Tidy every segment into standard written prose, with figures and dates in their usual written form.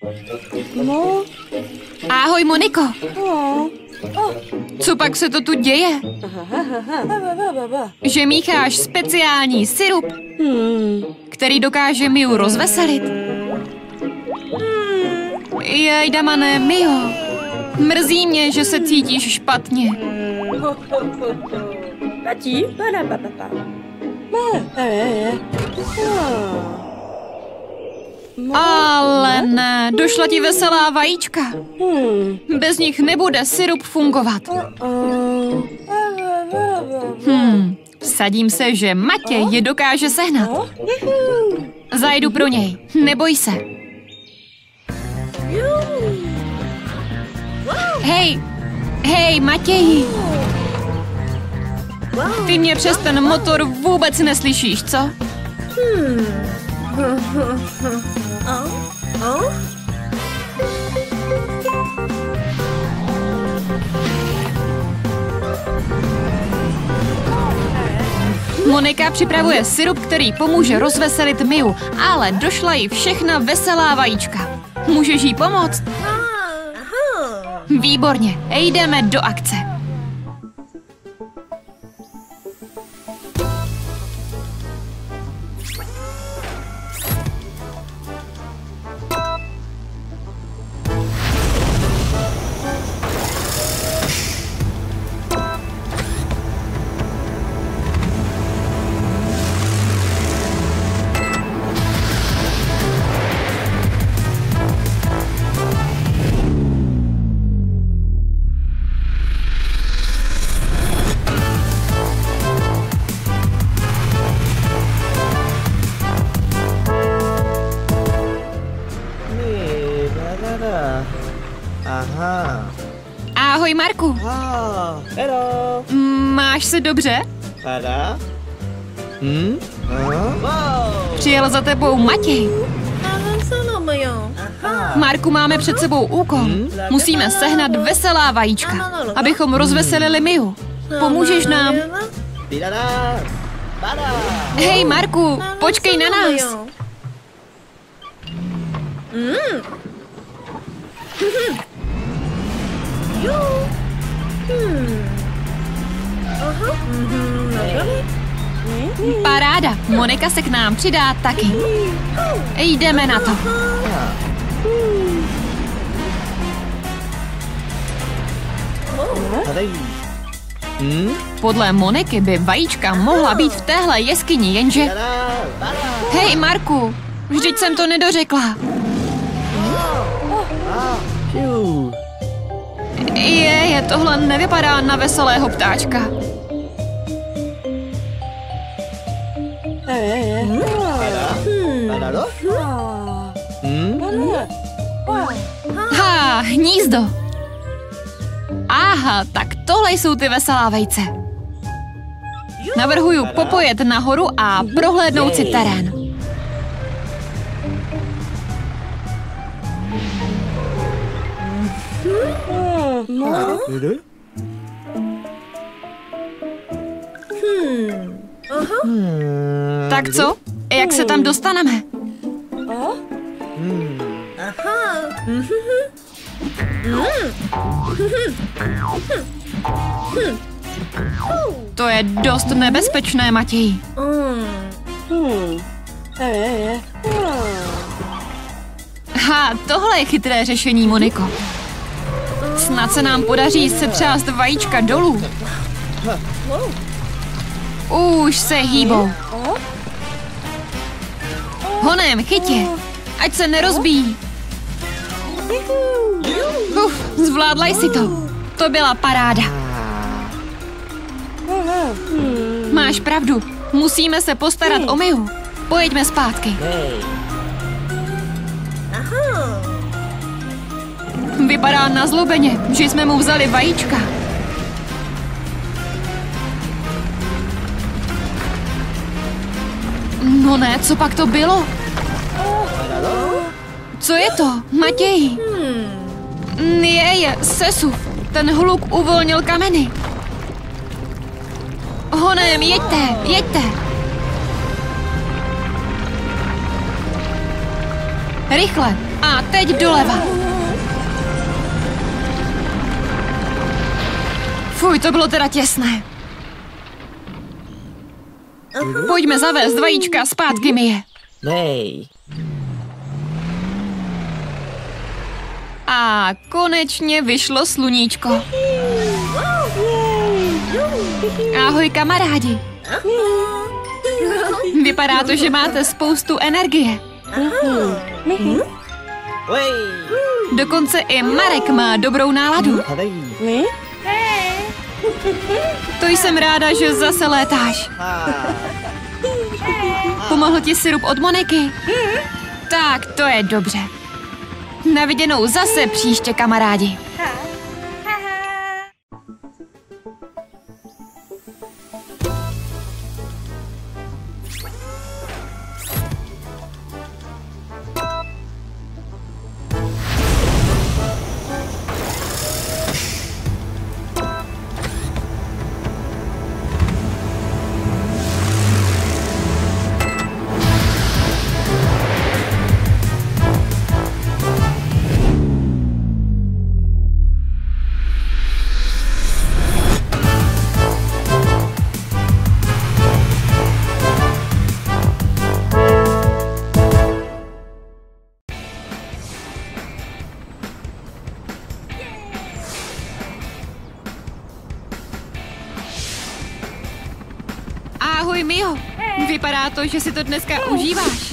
No. Ahoj, Moniko. Co pak se to tu děje? Že mícháš speciální sirup, který dokáže Miu rozveselit. Jejda, mané, Mio. Mrzí mě, že se cítíš špatně. Ale ne, došla ti veselá vajíčka. Bez nich nebude sirup fungovat. Vsadím se, že Matěj je dokáže sehnat. Zajdu pro něj, neboj se. Hej, Matěji. Ty mě přes ten motor vůbec neslyšíš, co? Monika připravuje sirup, který pomůže rozveselit Miu, ale došla jí všechna veselá vajíčka. Můžeš jí pomoct? Výborně, jdeme do akce. Ahoj, Marku. Máš se dobře? Přijel za tebou Matěj. Marku, máme před sebou úkol. Musíme sehnat veselá vajíčka, abychom rozveselili Miu. Pomůžeš nám? Hej, Marku, počkej na nás. Paráda, Monika se k nám přidá taky. Jdeme na to. Podle Moniky by vajíčka mohla být v téhle jeskyni, jenže... Hej, Marku, vždyť jsem to nedořekla. Tohle nevypadá na veselého ptáčka. Hnízdo. Aha, tak tohle jsou ty veselá vejce. Navrhuju popojet nahoru a prohlédnout si terén. Tak co? Jak se tam dostaneme? To je dost nebezpečné, Matěj. Tohle je chytré řešení, Moniko. Snad se nám podaří setřást vajíčka dolů. Už se hýbou. Honem, chyť je, ať se nerozbíjí. Zvládla jsi to. To byla paráda. Máš pravdu. Musíme se postarat o Miu. Pojeďme zpátky. Vypadá nazlobeně, že jsme mu vzali vajíčka. No ne, co pak to bylo? Co je to, Matěj? Sesu, ten hluk uvolnil kameny. Honem, jeďte. Rychle, A teď doleva. Fuj, to bylo teda těsné. Pojďme zavést vajíčka zpátky, Mie. Nej. A konečně vyšlo sluníčko. Ahoj, kamarádi. Vypadá to, že máte spoustu energie. Dokonce i Marek má dobrou náladu. To jsem ráda, že zase létáš. Pomohl ti sirup od Moniky? Tak, to je dobře. Na viděnou zase příště, kamarádi. Ahoj, Mio. Vypadá to, že si to dneska užíváš.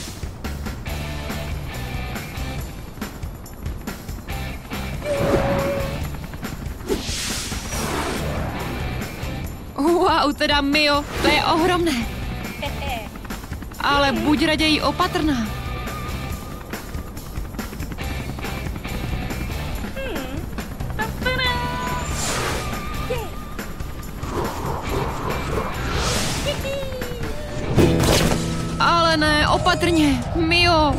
Wow, teda Mio, to je ohromné. Ale buď raději opatrná. Ale ne, opatrně, Mio.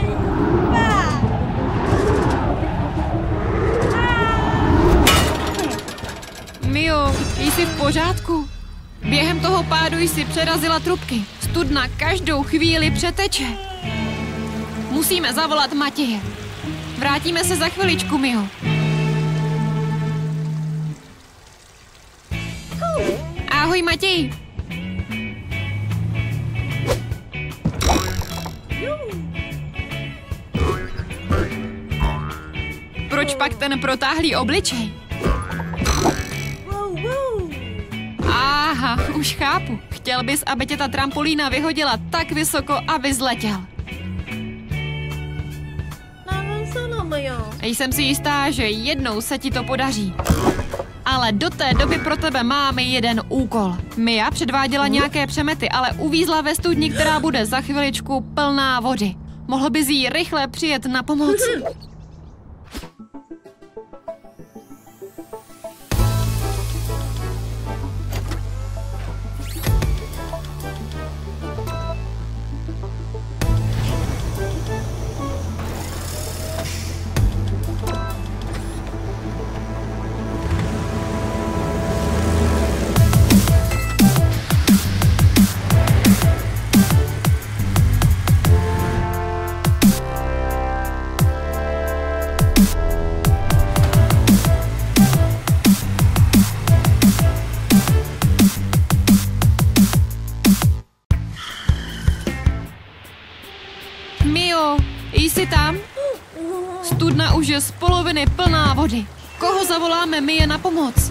Mio, jsi v pořádku? Během toho pádu jsi přerazila trubky. Studna každou chvíli přeteče. Musíme zavolat Matěje. Vrátíme se za chviličku, Mio. Ahoj, Matěj. Proč pak ten protáhlý obličej? Aha, už chápu. Chtěl bys, aby tě ta trampolína vyhodila tak vysoko, aby zletěl. Jsem si jistá, že jednou se ti to podaří. Ale do té doby pro tebe máme jeden úkol. Mia předváděla nějaké přemety, ale uvízla ve studni, která bude za chviličku plná vody. Mohl bys jí rychle přijet na pomoc? Mio, jsi tam? Studna už je z poloviny plná vody. Koho zavoláme Mie na pomoc?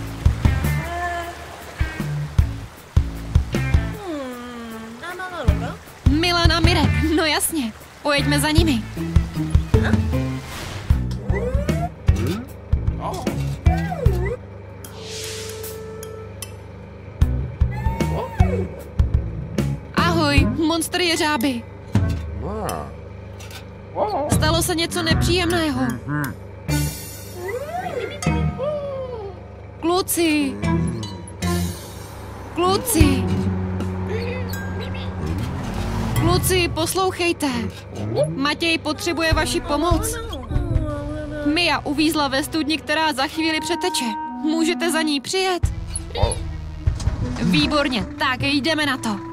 Milan a Mirek, no jasně. Pojeďme za nimi. Ahoj, monster jeřáby. Stalo se něco nepříjemného. Kluci. Kluci. Kluci, poslouchejte. Matěj potřebuje vaši pomoc. Mia uvízla ve studni, která za chvíli přeteče. Můžete za ní přijet? Výborně, tak jdeme na to.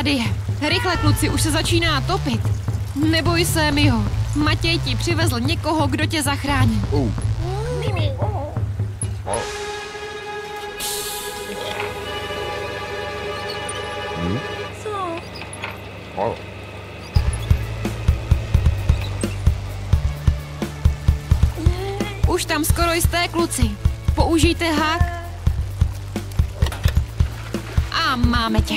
tady je. Rychle, kluci, už se začíná topit. Neboj se, Mio. Matěj ti přivezl někoho, kdo tě zachrání. Už tam skoro jste, kluci. Použijte hák. A máme tě.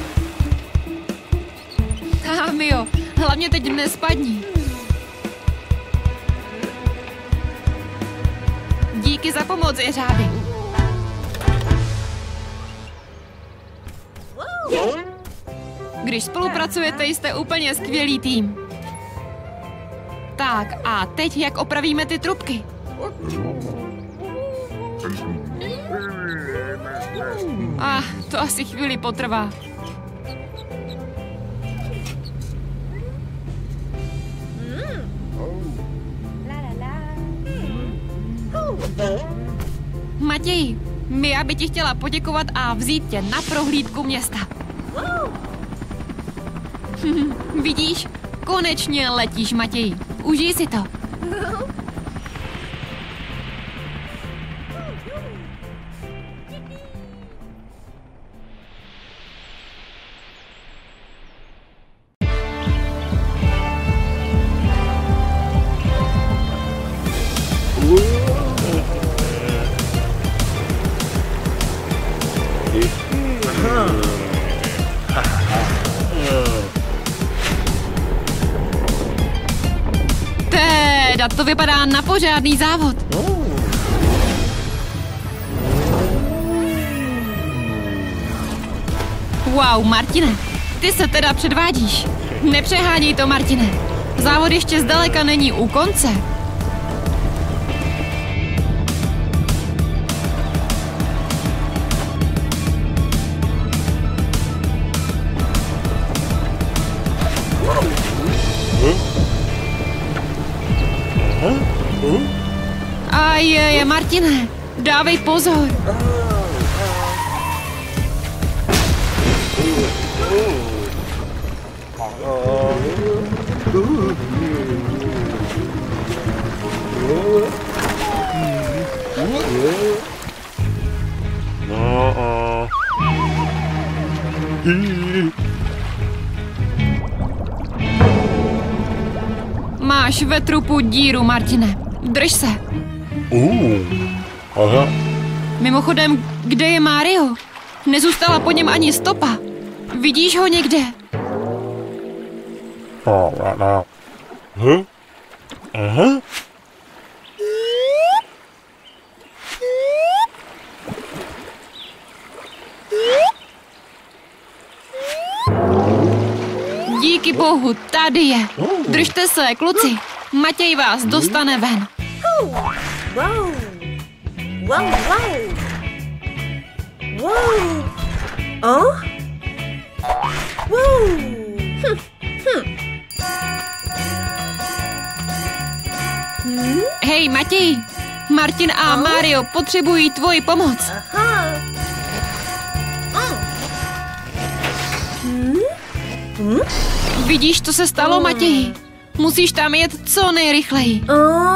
Mio, hlavně teď nespadni. Díky za pomoc, jeřáby. Když spolupracujete, jste úplně skvělý tým. Tak a teď jak opravíme ty trubky? To asi chvíli potrvá. Matěj, Mia by ti chtěla poděkovat a vzít tě na prohlídku města. Vidíš? Konečně letíš, Matěj. Užij si to. To vypadá na pořádný závod. Wow, Martine, ty se teda předvádíš. Nepřeháněj to, Martine. Závod ještě zdaleka není u konce. Je, Martine, dávej pozor. Máš ve trupu díru, Martine. Drž se. Aha. Mimochodem, kde je Mario? Nezůstala po něm ani stopa. Vidíš ho někde? Aha. Díky bohu, tady je. Držte se, kluci. Matěj vás dostane ven. Wow! Wow, wow! Wow! Oh? Wow! Hej, Matěj! Martin a Mario potřebují tvoji pomoc. Aha! Vidíš, co se stalo, Matěji? Musíš tam jet co nejrychleji.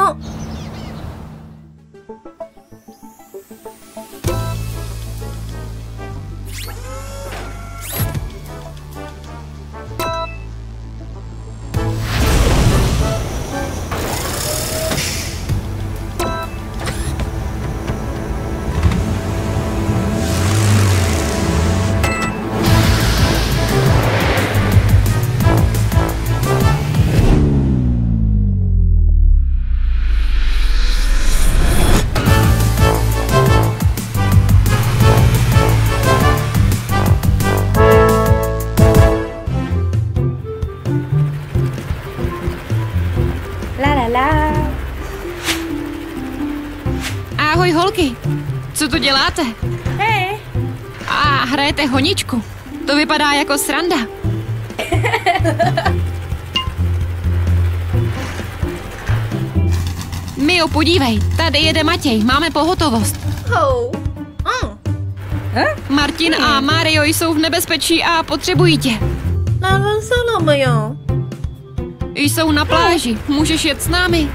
Ahoj, holky. Co tu děláte? Hej. Hrajete honičku. To vypadá jako sranda. Mio, podívej. Tady jede Matěj. Máme pohotovost. Martin a Mario jsou v nebezpečí a potřebují tě. Làm sao làm mày à? Jsou na pláži, můžeš jet s námi.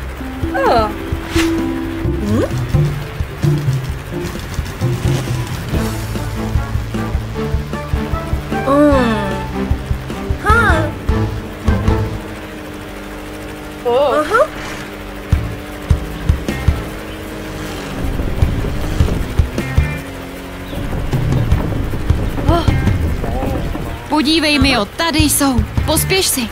Ha. Aha. Podívej, Mio, tady jsou. Pospěš si.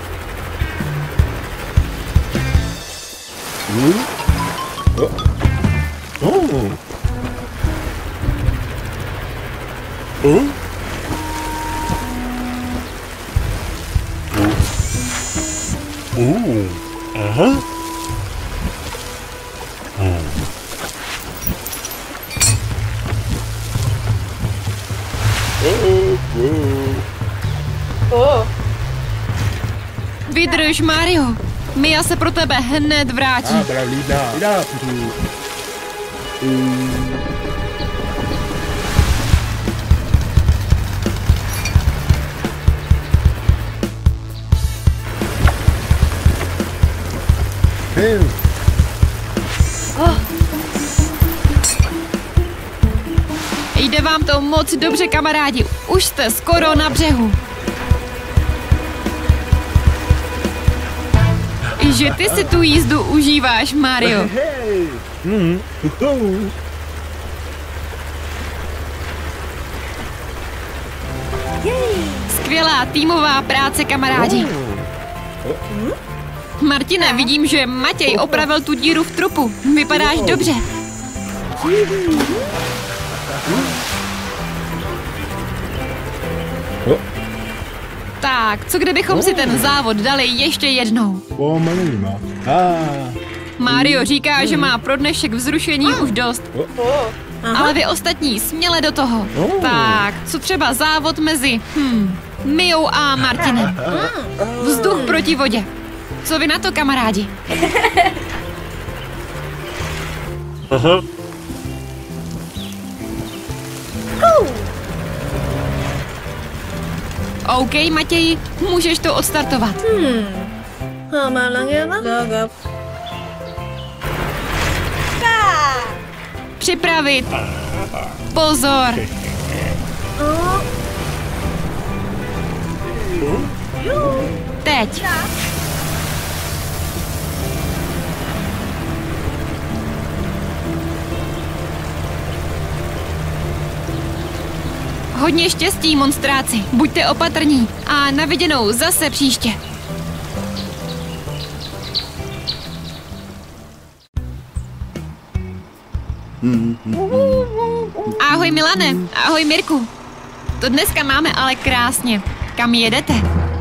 Vydrž, Mario. Mia se pro tebe hned vrátí. Jde vám to moc dobře, kamarádi. Už jste skoro na břehu. Že ty si tu jízdu užíváš, Mario. Skvělá týmová práce, kamarádi. Martine, vidím, že Matěj opravil tu díru v trupu. Vypadáš dobře. Tak, co kdybychom si ten závod dali ještě jednou? Mario říká, že má pro dnešek vzrušení už dost. Ale vy ostatní směle do toho. Tak, co třeba závod mezi Miou a Martinem? Vzduch proti vodě. Co vy na to, kamarádi? OK, Matěji, můžeš to odstartovat. Mà là nghe đó. Được. Připravit. Pozor. Teď. Hodně štěstí, monstráci. Buďte opatrní. A na viděnou zase příště. Ahoj, Milane. Ahoj, Mirku. To dneska máme ale krásně. Kam jedete?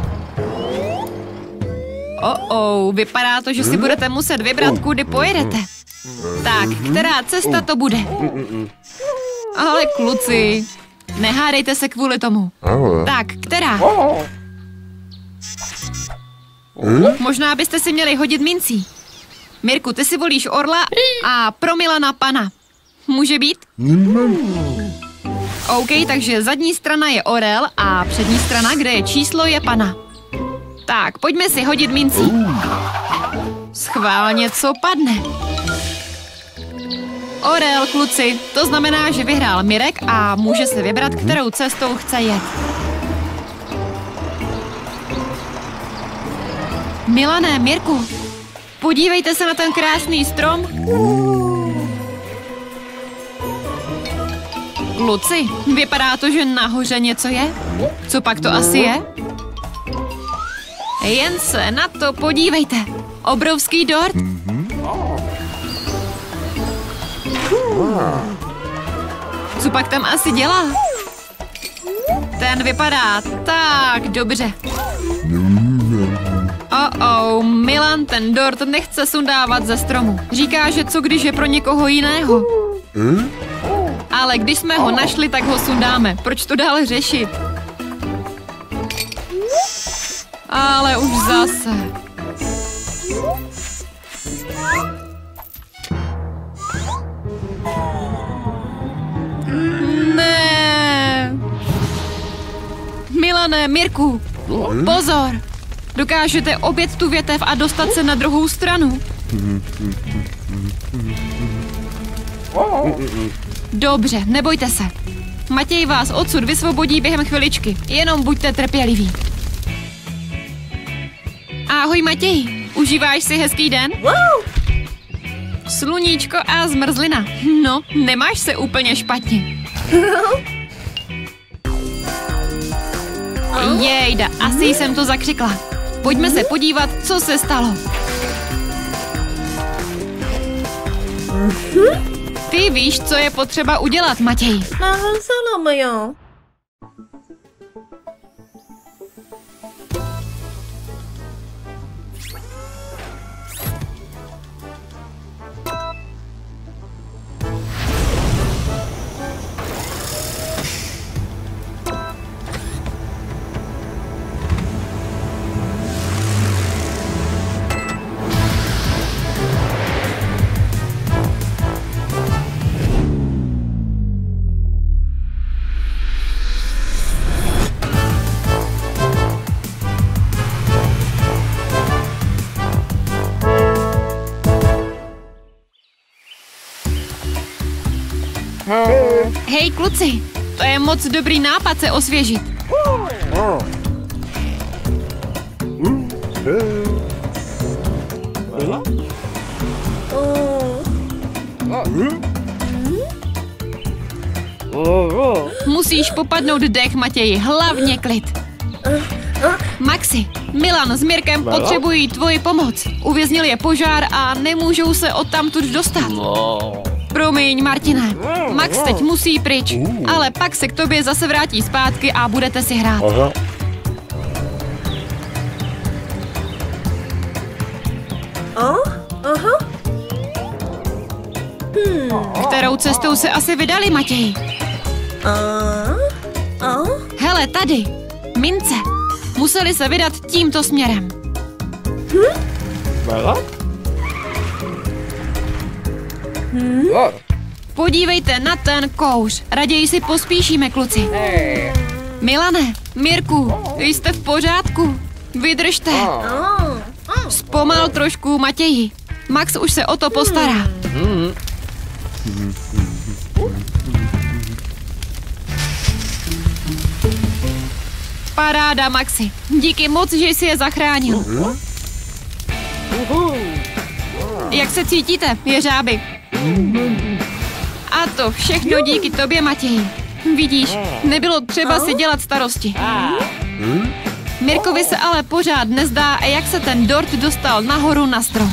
Vypadá to, že si budete muset vybrat, kudy pojedete. Tak, která cesta to bude? Ale kluci, nehádejte se kvůli tomu. Tak, která? Možná byste si měli hodit mincí. Mirku, ty si volíš orla a pro Milana pana. Může být? OK, takže zadní strana je orel a přední strana, kde je číslo, je pana. Tak, pojďme si hodit mincí. Schválně, co padne. Orel, kluci, to znamená, že vyhrál Mirek a může si vybrat, kterou cestou chce jet. Milané, Mirku, podívejte se na ten krásný strom. Kluci, vypadá to, že nahoře něco je. Co pak to asi je? Jen se na to podívejte. Obrovský dort. Co pak tam asi dělá? Ten vypadá tak dobře. Milan ten dort nechce sundávat ze stromu. Říká, že co když je pro někoho jiného. Ale když jsme ho našli, tak ho sundáme. Proč to dále řešit? Ale už zase. Ne. Milané, Mirku, pozor! Dokážete objet tu větev a dostat se na druhou stranu? Dobře, nebojte se. Matěj vás odsud vysvobodí během chviličky. Jenom buďte trpěliví. Ahoj Matěj, užíváš si hezký den? Sluníčko a zmrzlina. No, nemáš se úplně špatně. Jejda, asi jsem to zakřikla. Pojďme se podívat, co se stalo. Ty víš, co je potřeba udělat, Matěj. Hej kluci, to je moc dobrý nápad se osvěžit. Musíš popadnout dech, Matěji, hlavně klid. Maxi, Milan s Mirkem potřebují tvoji pomoc. Uvěznil je požár a nemůžou se odtamtud dostat. Promiň, Martine, Max teď musí pryč, ale pak se k tobě zase vrátí zpátky a budete si hrát. Kterou cestou se asi vydali, Matěj? Hele, tady, mince. Museli se vydat tímto směrem. Podívejte na ten kouř. Raději si pospíšíme, kluci. Milane, Mirku, jste v pořádku? Vydržte. Zpomal trošku, Matěji. Max už se o to postará. Paráda, Maxi. Díky moc, že jsi je zachránil. Jak se cítíte, jeřáby? A to všechno díky tobě, Matěji. Vidíš, nebylo třeba si dělat starosti. Mirkovi se ale pořád nezdá, jak se ten dort dostal nahoru na strom.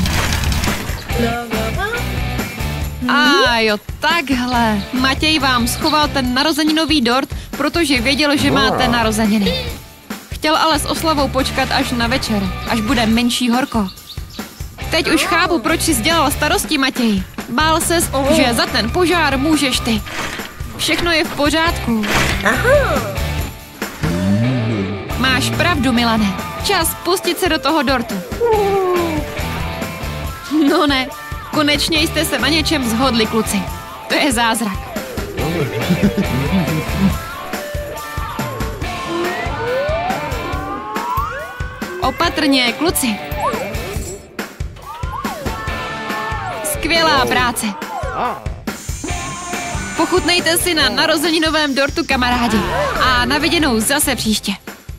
A jo, takhle. Matěj vám schoval ten narozeninový dort, protože věděl, že máte narozeniny. Chtěl ale s oslavou počkat až na večer, až bude menší horko. Teď už chápu, proč jsi dělal starosti, Matěj. Bál ses, že za ten požár můžeš ty. Všechno je v pořádku. Máš pravdu, Milane. Čas pustit se do toho dortu. No ne, konečně jste se na něčem shodli, kluci. To je zázrak. Opatrně, kluci. Skvělá práce. Pochutnejte si na narozeninovém dortu, kamarádi. A na viděnou zase příště.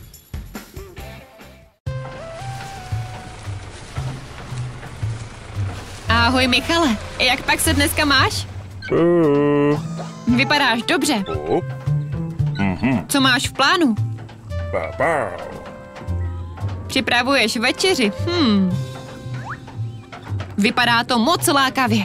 Ahoj, Michale. Jak pak se dneska máš? Vypadáš dobře. Co máš v plánu? Připravuješ večeři? Vypadá to moc lákavě.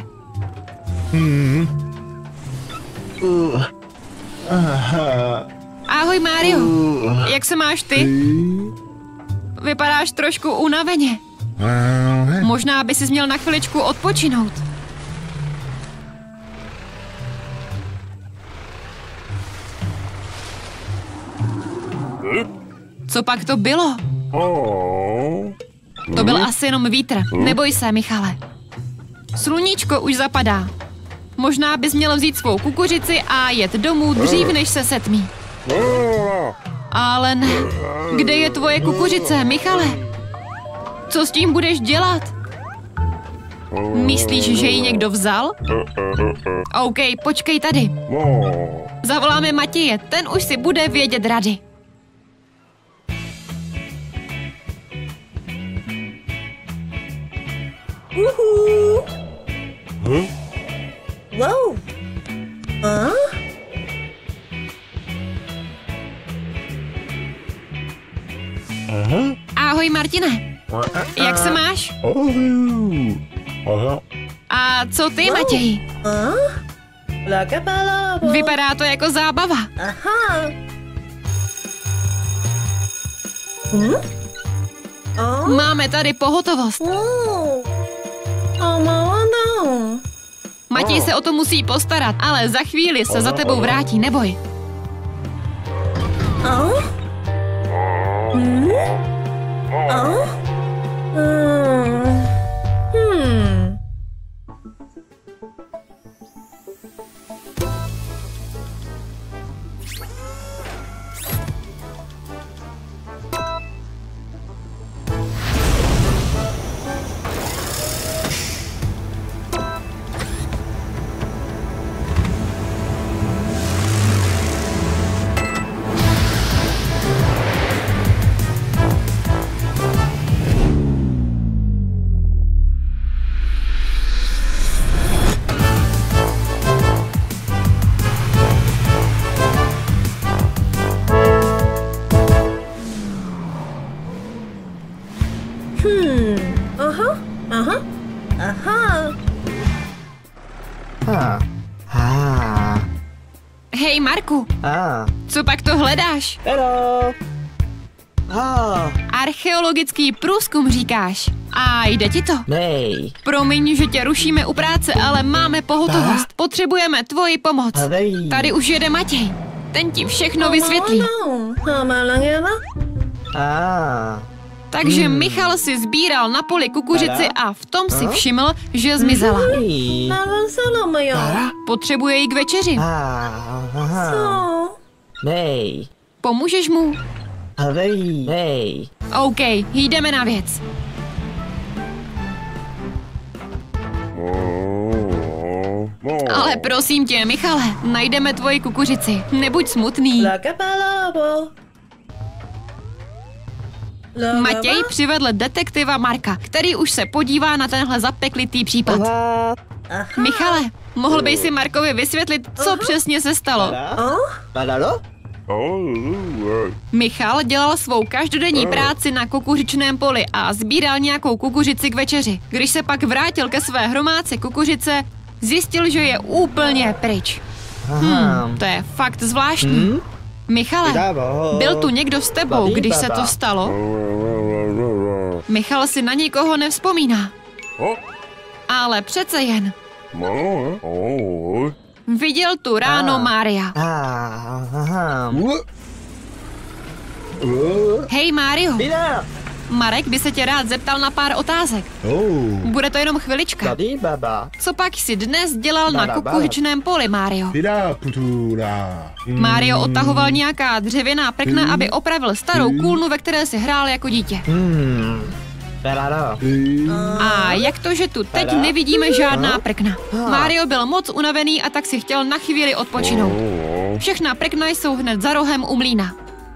Ahoj, Mário. Jak se máš ty? Vypadáš trošku unaveně. Možná by si měl na chviličku odpočinout. Co pak to bylo? To byl asi jenom vítr. Neboj se, Michale. Sluníčko už zapadá. Možná bys měl vzít svou kukuřici a jet domů dřív, než se setmí. Ale ne. Kde je tvoje kukuřice, Michale? Co s tím budeš dělat? Myslíš, že ji někdo vzal? OK, počkej tady. Zavoláme Matěje, ten už si bude vědět rady. Wow. Ahoj, Martine. Jak se máš? A co ty, Matěji? Vypadá to jako zábava. Aha. Máme tady pohotovost. Matěj se o to musí postarat, ale za chvíli se za tebou vrátí, neboj. Hej, Marku, co pak to hledáš? Archeologický průzkum říkáš. A jde ti to? Nej. Promiň, že tě rušíme u práce, ale máme pohotovost. Potřebujeme tvoji pomoc. Tady už jede Matěj. Ten ti všechno vysvětlí. Takže Michal si sbíral na poli kukuřici a v tom si všiml, že zmizela. Potřebuje ji k večeři. Nej. Pomůžeš mu? Nej. OK, jdeme na věc. Ale prosím tě, Michale, najdeme tvoji kukuřici. Nebuď smutný. Matěj přivedl detektiva Marka, který už se podívá na tenhle zapeklitý případ. Michale, mohl bys si Markovi vysvětlit, co přesně se stalo? Michal dělal svou každodenní práci na kukuřičném poli a sbíral nějakou kukuřici k večeři. Když se pak vrátil ke své hromádce kukuřice, zjistil, že je úplně pryč. To je fakt zvláštní. Michale, byl tu někdo s tebou, když se to stalo? Michal si na nikoho nevzpomíná. Ale přece jen. Viděl tu ráno Mária. Hej, Mário. Marek by se tě rád zeptal na pár otázek. Bude to jenom chvilička. Co pak jsi dnes dělal na kukuřičném poli, Mário? Mário odtahoval nějaká dřevěná prkna, aby opravil starou kůlnu, ve které si hrál jako dítě. A jak to, že tu teď nevidíme žádná prkna? Mário byl moc unavený a tak si chtěl na chvíli odpočinout. Všechna prkna jsou hned za rohem u mlýna.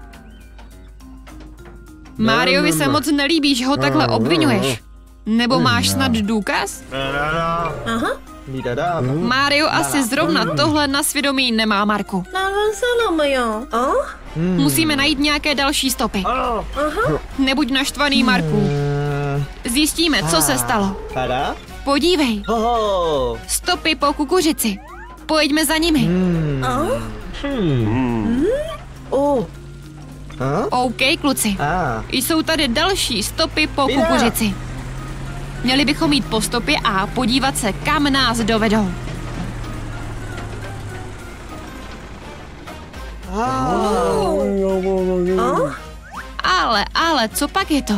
Máriovi se moc nelíbí, že ho takhle obvinuješ. Nebo máš snad důkaz? Mário asi zrovna tohle na svědomí nemá, Marku. Musíme najít nějaké další stopy. Nebuď naštvaný, Marku. Zjistíme, co se stalo. Podívej. Stopy po kukuřici. Pojďme za nimi. OK, kluci. Jsou tady další stopy po kukuřici. Měli bychom jít po stopě a podívat se, kam nás dovedou. Ale, co pak je to?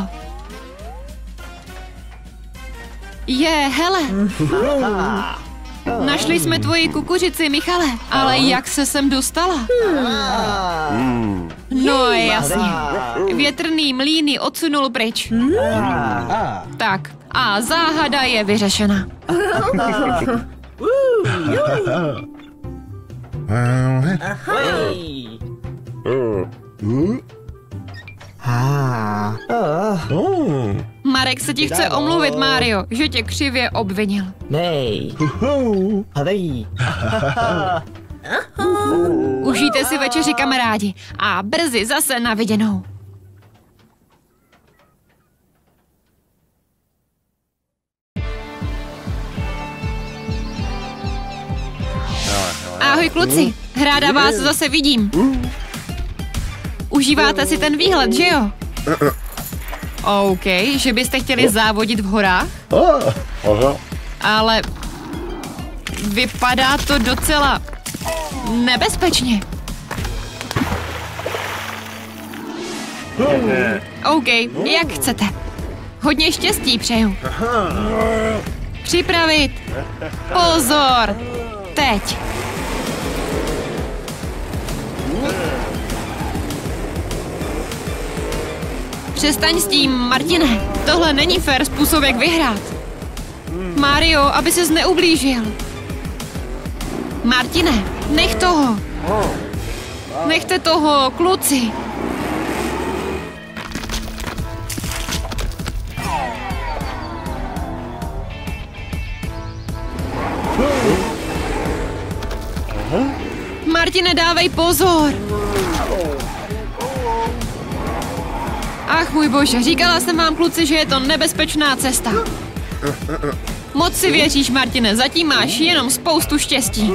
Hele. Našli jsme tvoji kukuřici, Michale, ale jak se sem dostala? No jasně. Větrný mlýny odsunul pryč. Tak, a záhada je vyřešena. Hey. Marek se ti chce omluvit, Mario, že tě křivě obvinil. Hey. Hey. Užijte si večeři, kamarádi, a brzy zase na viděnou. Ahoj kluci, ráda vás zase vidím. Užíváte si ten výhled, že jo? OK, že byste chtěli závodit v horách? Ale vypadá to docela nebezpečně. OK, jak chcete. Hodně štěstí přeju. Připravit. Pozor. Teď. Přestaň s tím, Martine. Tohle není fér způsob, jak vyhrát. Mario, aby ses neublížil. Martine, nech toho. Nechte toho, kluci. Martine, dávej pozor. Ach, můj bože, říkala jsem vám, kluci, že je to nebezpečná cesta. Moc si věříš, Martine, zatím máš jenom spoustu štěstí.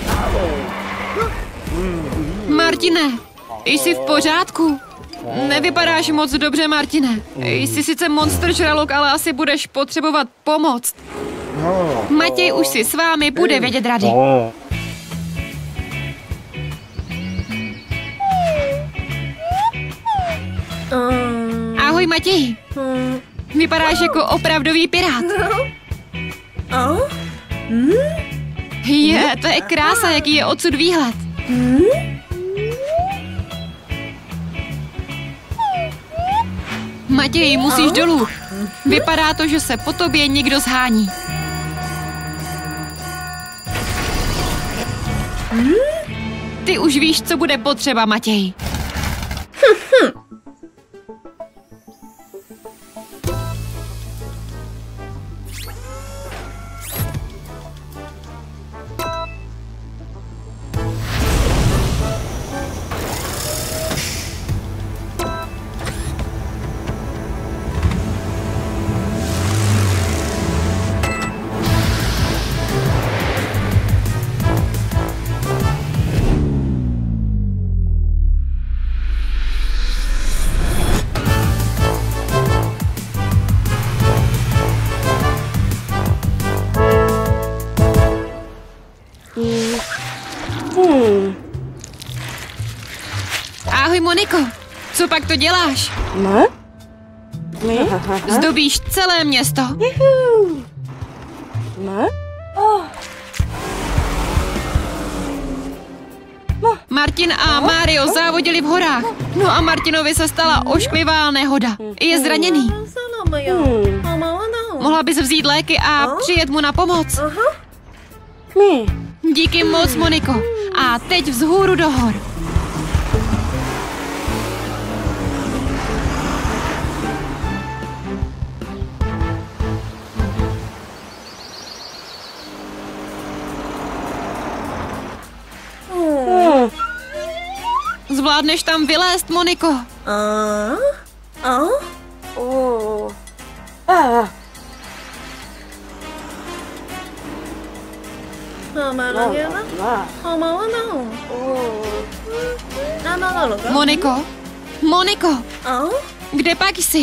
Martine, jsi v pořádku? Nevypadáš moc dobře, Martine. Jsi sice monster žralok, ale asi budeš potřebovat pomoc. Matěj už si s vámi bude vědět rady. Ahoj, Matěj. Vypadáš jako opravdový pirát. Je, to je krása, jaký je odsud výhled. Matěj, musíš dolů. Vypadá to, že se po tobě někdo shání. Ty už víš, co bude potřeba, Matěj. Ahoj, Moniko. Co pak to děláš? Ne? Zdobíš celé město. Ne? Martin a Mario závodili v horách. No a Martinovi se stala ošklivá nehoda. Je zraněný. Mohla bys vzít léky a přijet mu na pomoc. Díky moc, Moniko. A teď vzhůru do hor. Zvládneš tam vylézt, Moniko? Moniko? Moniko? Kde pak jsi?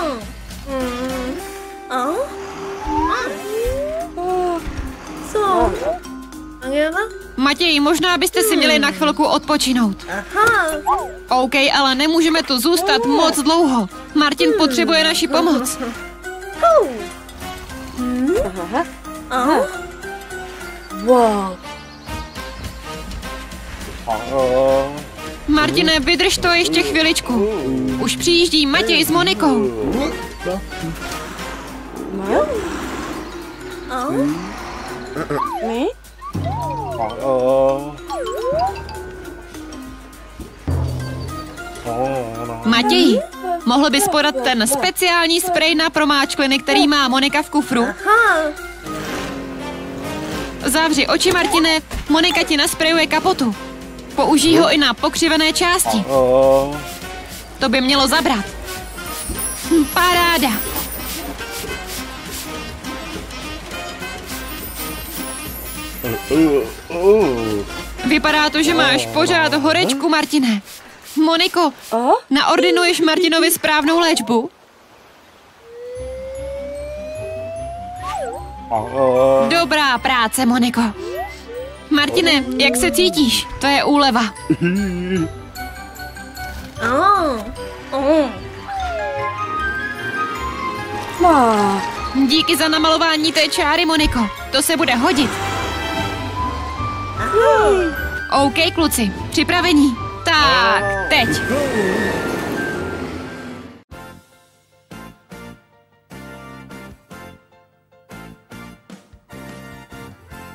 Matěj, možná byste si měli na chvilku odpočinout. OK, ale nemůžeme tu zůstat moc dlouho. Martin potřebuje naši pomoc. Martine, vydrž to ještě chviličku. Už přijíždí Matěj s Monikou. Matěj, mohl bys podat ten speciální sprej na promáčkliny, který má Monika v kufru? Ha. Zavři oči, Martine, Monika ti nasprejuje kapotu. Použij ho i na pokřivené části. To by mělo zabrat. Paráda. Vypadá to, že máš pořád horečku, Martine. Moniko, naordinuješ Martinovi správnou léčbu? Dobrá práce, Moniko. Martine, jak se cítíš? To je úleva. Díky za namalování té čáry, Moniko. To se bude hodit. OK, kluci, připravení. Tak, teď.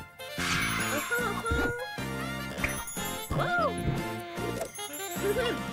Wow.